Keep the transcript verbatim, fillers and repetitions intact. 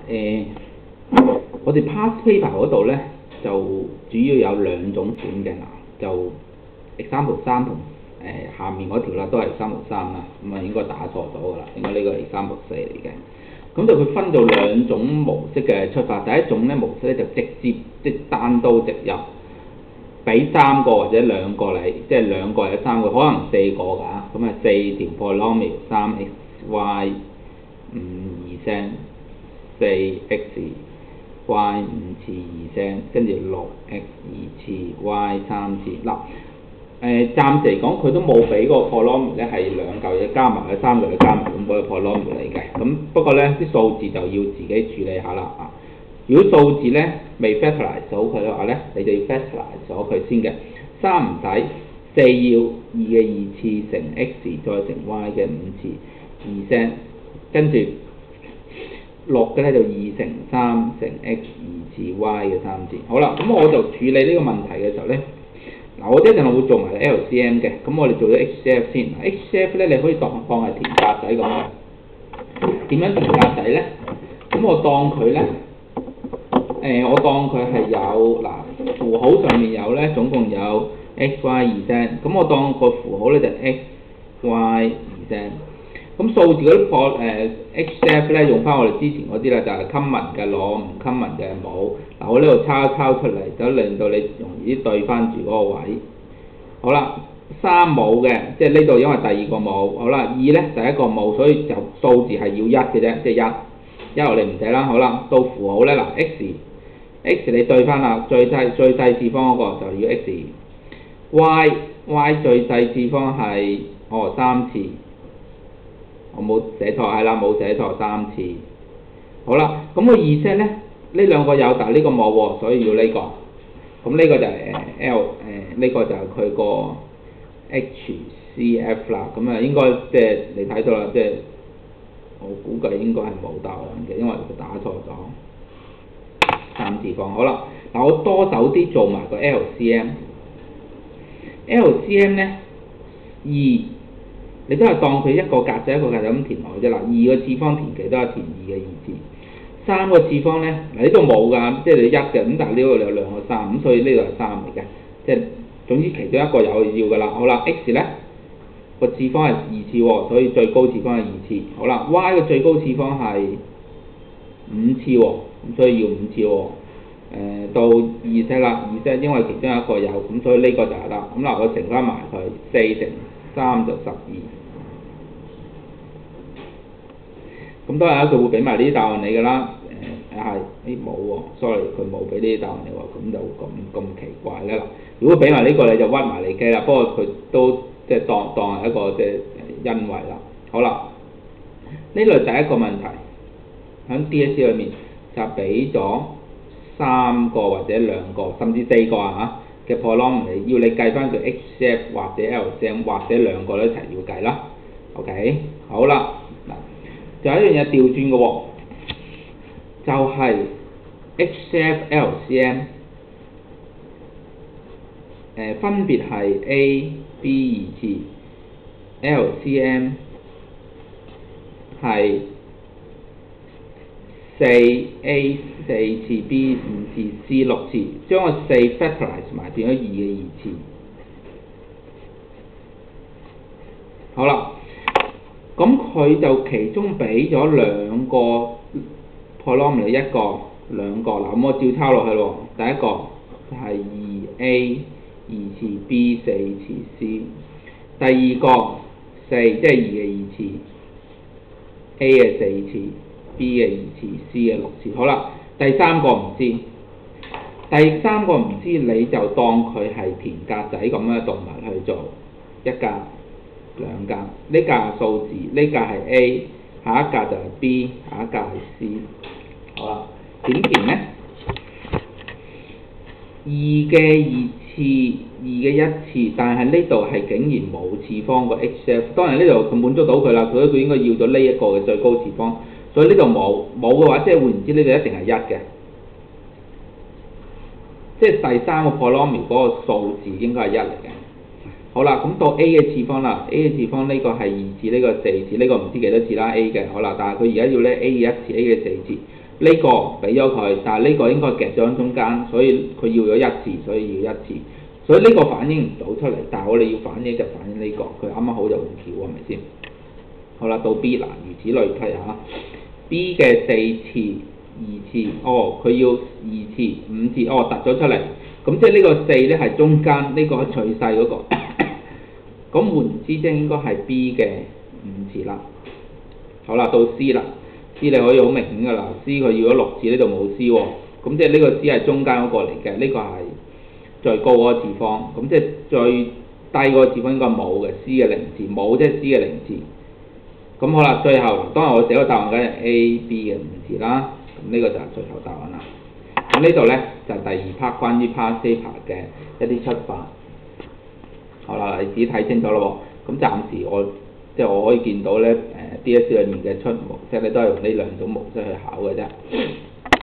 誒、我哋 past paper 嗰度咧就主要有兩種款嘅嗱，就 example 三同誒下面嗰條啦，都係 example 三啦，咁啊應該打錯咗㗎啦，應該呢個係 example 四嚟嘅。咁就佢分做兩種模式嘅出發，第一種咧模式咧就直接即單刀直入，俾三個或者兩個你，即係兩個或者三個，可能四個㗎，咁啊四條 polynomial 三 x y 五二聲，四 x y 五次二聲，跟住六 x 二次 y 三次。嗱誒暫時嚟講佢都冇俾個 polynomial 咧係兩嚿嘢加埋，或者三嚿嘢加埋咁嗰個 polynomial 嚟嘅。咁不過咧啲數字就要自己處理下啦啊！如果數字咧未 factorize 到佢嘅話咧，你就要 factorize 咗佢先嘅。三唔使，四要二嘅二次乘 x 再乘 y 嘅五次二聲，跟住六嘅咧就二乘三乘 x 二次 y 嘅三次。好啦，咁我就處理呢個問題嘅時候咧，嗱我一陣會做埋 L C M 嘅，咁我哋做咗 H C F 先。H C F 咧你可以當當係填格仔咁嘅。點樣填格仔咧？咁我當佢咧。誒、呃，我當佢係有嗱符號上面有咧，總共有 x y 二聲，咁我當個符號咧就 x y 二聲。咁數字嗰啲破誒 H C F 咧用翻我哋之前嗰啲啦，就係 common 嘅攞，唔 common 嘅冇。嗱我呢度抄一抄出嚟，就令到你容易啲對翻住嗰個位。好啦，三冇嘅，即係呢度因為第二個冇。好啦，二咧第一個冇，所以就數字係要一嘅啫，即係一。一我哋唔寫啦。好啦，到符號咧嗱 x。x 你對翻啦，最細最細次方嗰個就要 x，y y 最細次方係哦三次，我冇寫錯係啦，冇寫錯三次。好啦，咁個二聲咧，呢兩個有，但係呢個冇喎，所以要呢個。咁呢個就係誒 L 誒呢個就係佢個 H C F 啦。咁啊應該即係你睇到啦，即係我估計應該係冇答案嘅，因為佢打錯咗。三次方好啦，嗱我多手啲做埋個 L C M。L C M 咧二，你都係當佢一個格仔一個格仔咁填落去啫。嗱二個次方填極都係填二嘅二次。三個次方咧嗱呢度冇㗎，即係你一嘅，咁但係呢度有兩個三，咁所以呢度係三嚟嘅，即係總之其中一個有要㗎啦。好啦 ，X 咧個次方係二次喎，所以最高次方係二次。好啦 ，Y 嘅最高次方係五次喎。咁所以要五次喎、哦，誒、呃、到二聲啦，二聲因為其中一個有，咁所以呢個就係啦。咁嗱，我乘翻埋佢，四乘三就十二。咁當然啦，佢會俾埋呢啲答案你㗎啦。誒係，誒冇喎 ，sorry， 佢冇俾呢啲答案你喎，咁就咁咁奇怪咧嗱。如果俾埋呢個你就屈埋你機啦，不過佢都即係當當係一個即係因為啦。好啦，呢度第一個問題喺 D S E 裏面。就俾咗三個或者兩個甚至四個啊嘅 polynomial，要你計翻佢 H C F 或者 L C M 或者兩個都一齊要計啦。OK， 好啦，嗱，就有一樣嘢調轉嘅喎，就係、是、H C F L C M 誒、呃、分別係 A B 二次 ，L C M 係四 A 四次 B 五次 C 六次，將個四 factorize 埋變咗二嘅二次。好啦，咁佢就其中俾咗兩個 polynomial 一個兩個，嗱咁我照抄落去咯。第一個就係二 A 二次 B 四次 C， 第二個四即係二嘅二次 A 嘅四次。B 嘅二次 ，C 嘅六次，好啦，第三個唔知，第三個唔知你就當佢係填格仔咁樣動物去做一格、兩格，呢格係數字，呢格係 A， 下一格就係 B， 下一格係 C， 好啦，點填呢？二嘅二次，二嘅一次，但係呢度係竟然冇次方個 H C F， 當然呢度佢滿足到佢啦，所以佢應該要咗呢一個嘅最高次方。所以呢度冇冇嘅話，即係換言之，呢度一定係一嘅，即係第三個 polynomial 嗰個數字應該係一嚟嘅。好啦，咁到 A 嘅次方啦 ，A 嘅次方呢個係二次，呢、呢個四次，呢、呢個唔知幾多次啦 A 嘅。好啦，但係佢而家要咧 A 嘅一次 ，A 嘅四次， 呢個俾咗佢，但係呢個應該夾咗喺中間，所以佢要咗一次，所以要一次，所以呢個反映唔到出嚟，但係我哋要反映就反映呢個，佢啱啱好就咁巧，係咪先？好啦，到 B 啦，如此類推嚇 ，B 嘅四次、二次，哦，佢要二次、五次，哦，突咗出嚟，咁即係呢個四咧係中間呢、呢個最細嗰、嗰個，咁換言之，即係應該係 B 嘅五次啦。好啦，到 C 啦 ，C 你可以好明顯㗎啦 ，C 佢要咗六次，呢度冇 C 喎，咁即係呢個 C 係中間嗰個嚟嘅，呢、呢個係最高嗰個次方，咁即係最低嗰個次方應該冇嘅 ，C 嘅零次冇，即係 C 嘅零次。咁好啦，最後當然我寫個答案梗係 A、B 嘅五次啦，咁呢個就係最後答案啦。咁呢度咧就係、第二 part 關於 past paper 嘅一啲出發。好啦，你自己睇清楚咯喎。咁暫時我即係我可以見到咧，誒 D S E 裏面嘅出模式咧都係用呢兩種模式去考嘅啫。